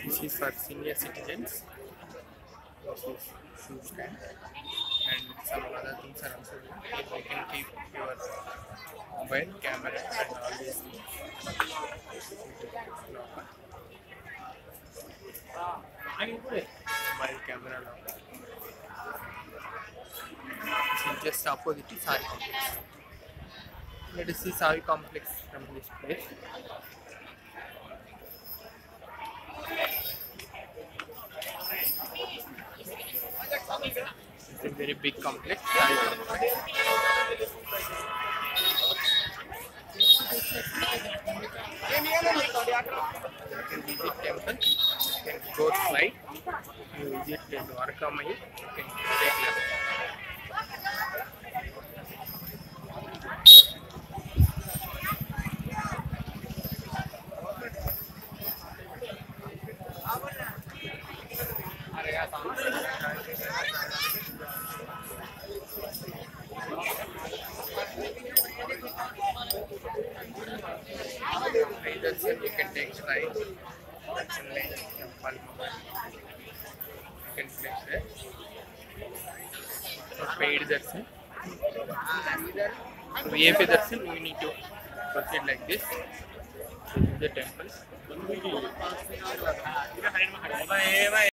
This is for senior citizens. This is shoe stand and some other things are also there. You can keep your mobile camera and all these things. Mobile camera locker. This is just opposite to Savi complex. Let us see Savi complex from this place. It's a very big complex. Savi complex. You can visit temple. You can go slide. You visit Dwarka Mai. You can take left. Either side you can take slide. That's in line temple. You can place there. For paid darshan. For VIP darshan, you need to proceed like this. This is the temple.